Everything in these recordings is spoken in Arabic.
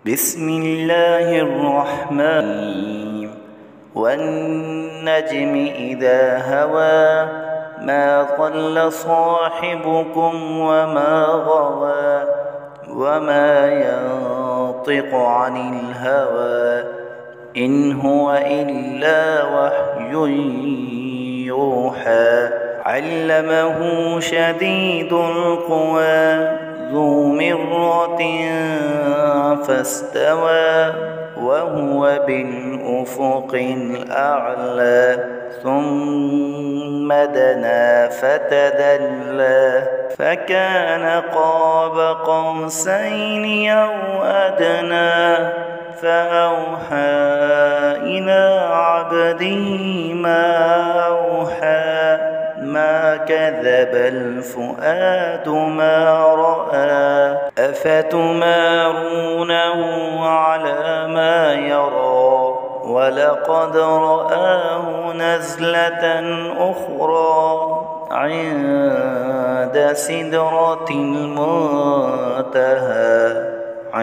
بسم الله الرحمن الرحيم والنجم إذا هوى ما ضل صاحبكم وما غوى وما ينطق عن الهوى إن هو إلا وحي يوحى علمه شديد القوى ذو مرة فاستوى وهو بالأفق الأعلى ثم دنا فتدلى فكان قاب قوسين أو أدنى فأوحى إلى عبده ما أوحى ما كذب الفؤاد ما رأى أفتمارونه على ما يرى ولقد رآه نزلة أخرى عند سدرة المنتهى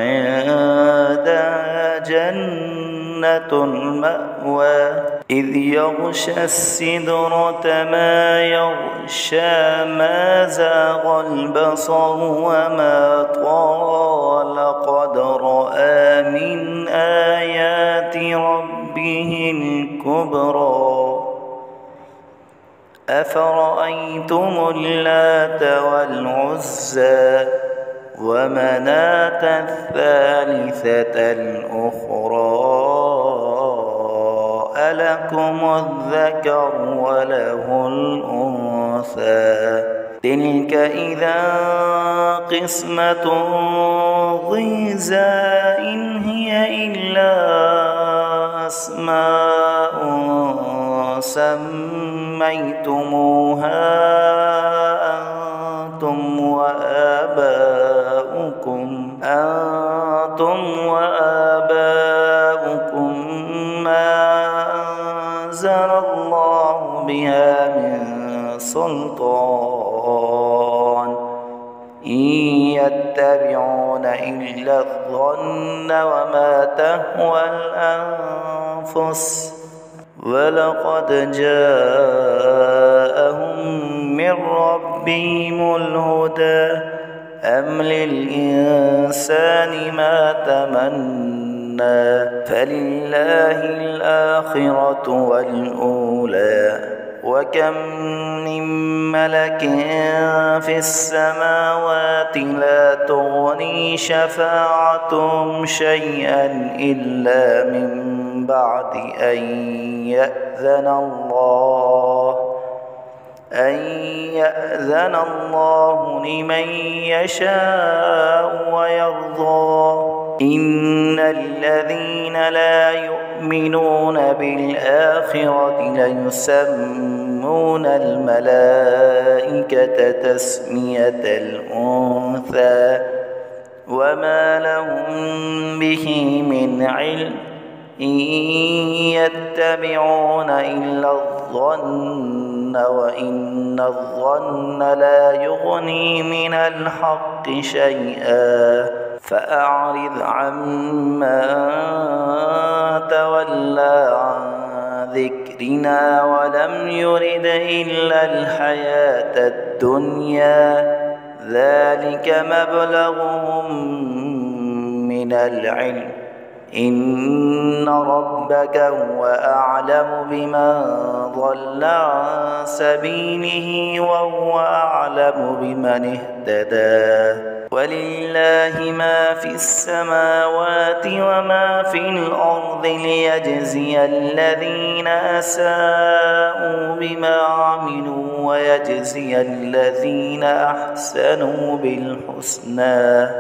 عندها جنة المأوى إذ يغشى السدرة ما يغشى ما زاغ البصر وما طغى لقد رأى من آيات ربه الكبرى أفرأيتم اللات والعزى ومناة الثالثة الأخرى ألكم الذكر وله الأنثى تلك إذا قسمة ضيزى إن هي إلا أسماء سميتموها أنتم وآباؤكم ما أنزل الله بها من سلطان إن يتبعون إلا الظن وما تهوى الأنفس ولقد جاءهم من ربهم الهدى أم للإنسان ما تمنى فلله الآخرة والأولى وكم من ملك في السماوات لا تغني شفاعتهم شيئا إلا من بعد أن يأذن الله لمن يشاء ويرضى إن الذين لا يؤمنون بالآخرة ليسمون الملائكة تسمية الأنثى وما لهم به من علم إن يتبعون إلا الظن وإن الظن لا يغني من الحق شيئا فأعرض عمن تولى عن ذكرنا ولم يرد إلا الحياة الدنيا ذلك مبلغهم من العلم إن ربك هو أعلم بمن ضل عن سبيله وهو أعلم بمن اهتدى ولله ما في السماوات وما في الأرض ليجزي الذين أساءوا بما عملوا ويجزي الذين أحسنوا بالحسنى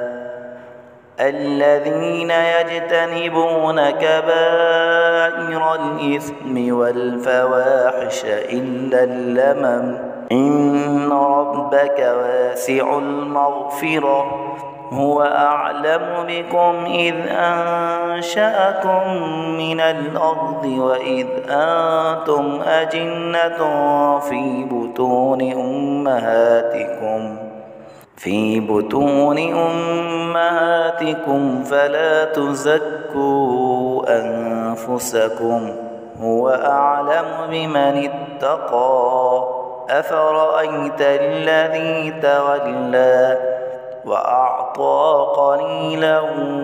الذين يجتنبون كبائر الإثم والفواحش إلا اللمم إن ربك واسع المغفرة هو أعلم بكم إذ أنشأكم من الأرض وإذ أنتم أجنة في بطون أمهاتكم في بطون أمهاتكم فلا تزكوا أنفسكم هو أعلم بمن اتقى أفرأيت الذي تولى وأعطى قليلا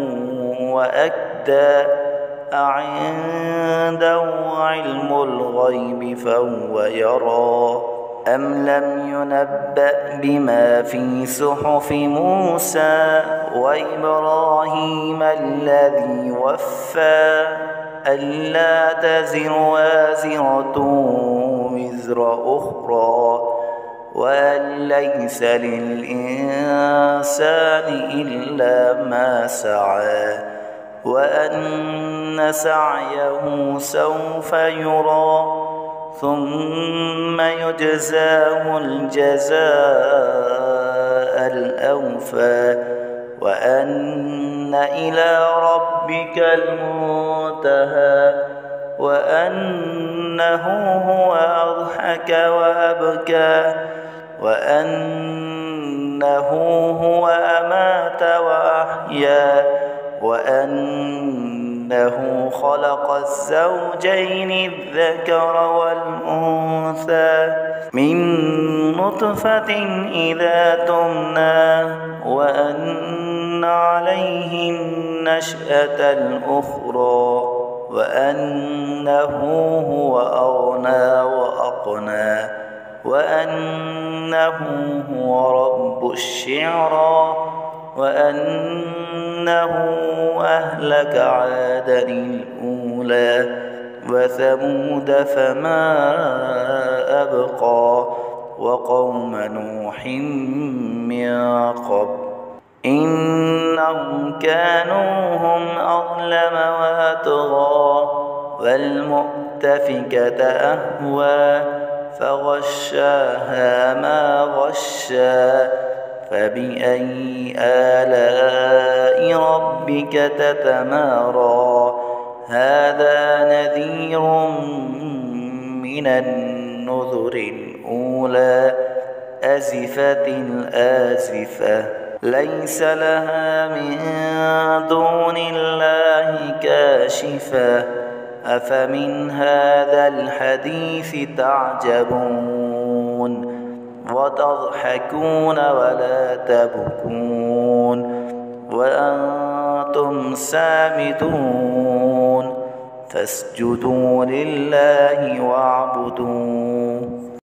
وأكدى أعنده علم الغيب فهو يرى أم لم ينبأ بما في صحف موسى وإبراهيم الذي وفى ألا تزر وازرة وزر أخرى وأن ليس للإنسان إلا ما سعى وأن سعيه سوف يرى ثم يجزاه الجزاء الأوفى وأن إلى ربك المنتهى وأنه هو أضحك وأبكى وأنه هو أمات وأحيا وأنه خلق الزوجين الذكر والأنثى من نطفة إذا تمنى وأن عليه النشأة الأخرى وأنه هو أغنى وأقنى وأنه هو رب الشعرى وأنه أهلك عادا الأولى وثمود فما أبقى وقوم نوح من قبل إنهم كانوا هم أظلم وأطغى والمؤتفكة أهوى فغشاها ما غشى فبأي آلاء ربك تتمارى هذا نذير من النذر الأولى أزفت الآزفة ليس لها من دون الله كاشفة أفمن هذا الحديث تعجبون وتضحكون ولا تبكون وأنتم سامدون فاسجدوا لله واعبدون